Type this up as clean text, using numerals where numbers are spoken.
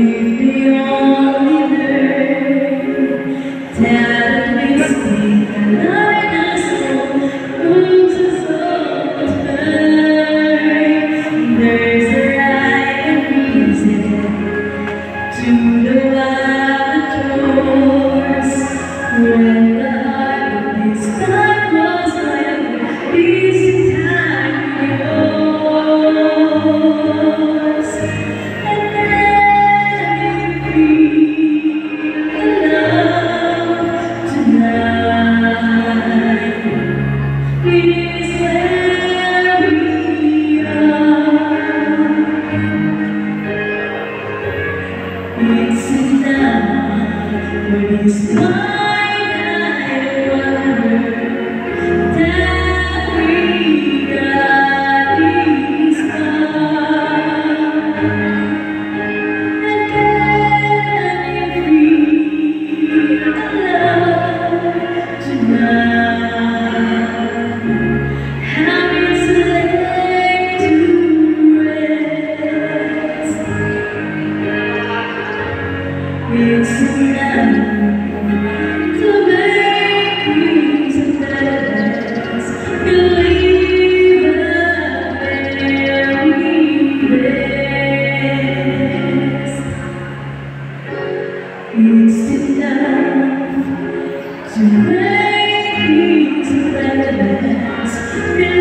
the only bird that we speak and understand rooms is all time. There's a right and reason to the wild doors when the heart of this time was like easy time yours. And then you feel love tonight. It is where we are. It's enough for this night. I wonder that we got this far. And can you feel love tonight? How it's laid to rest. It's enough to make peace and rest. Believe that there we rest. It's enough to make peace and rest.